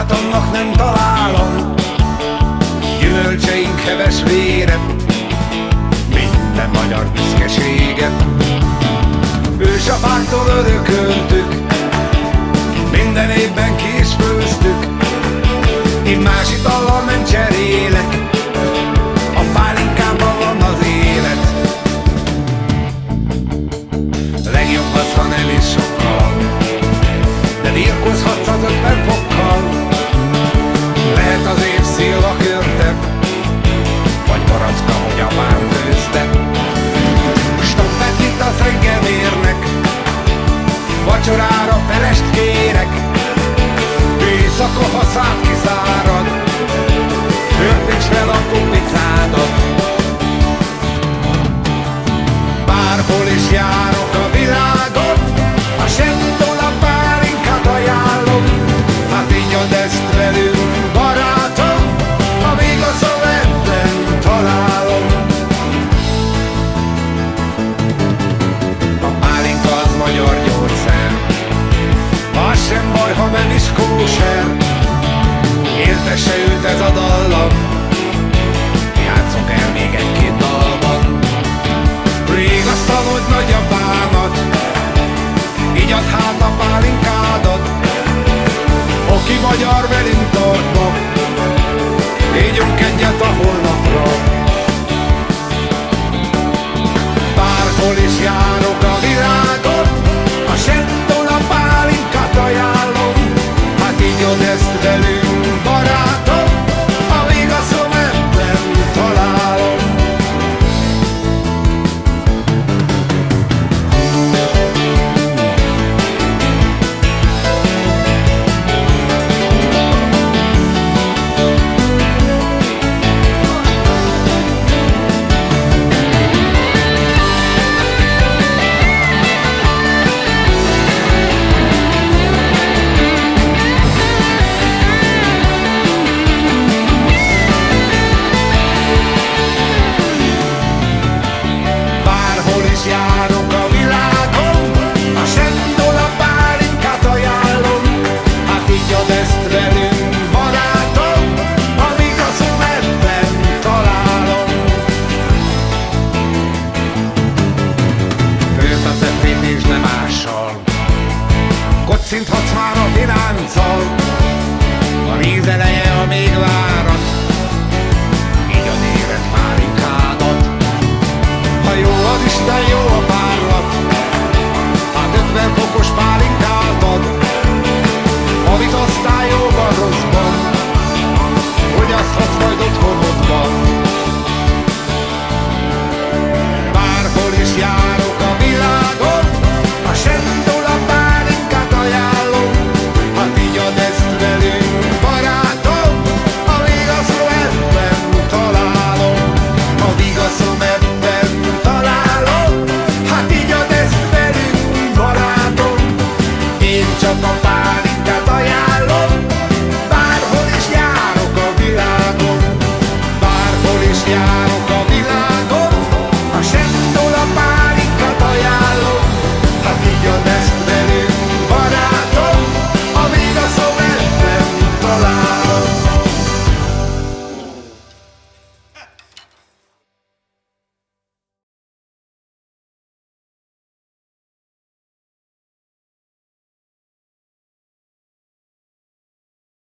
barátomnak nem találom. Gyümölcseink heves vére, minden magyar büszkesége. Ősapáktól örököltük, minden évben ki is főztük. Én más itallal nem cserélek, a pálinkában van az élet. Legjobb az, ha nem is sokkal, de dirkozhatsz az 50 fokkal. Lehet az év szilva körte, vagy baracka, hogy apám főzte. Stoppet itt az reggelmérnek, vacsorára felest kérek. Éjszaka, ha szád kiszárad, törpíts fel a kupicádat. Bárhol is járok a világon, a semmitől a pálinkát ajánlom. Hát igyad ezt velünk, barátom, amíg a szövetben találom. A pálinka az magyar gyógyszer, az sem baj, ha nem is kóser. Értesse őt ez a dallam, játszok el még egy-két dalban. Rég azt tanult nagyapámat, igyad hát a pálinkádat. Aki magyar velünk tartva, ígyunk egyet a holnapra. Bárhol is jár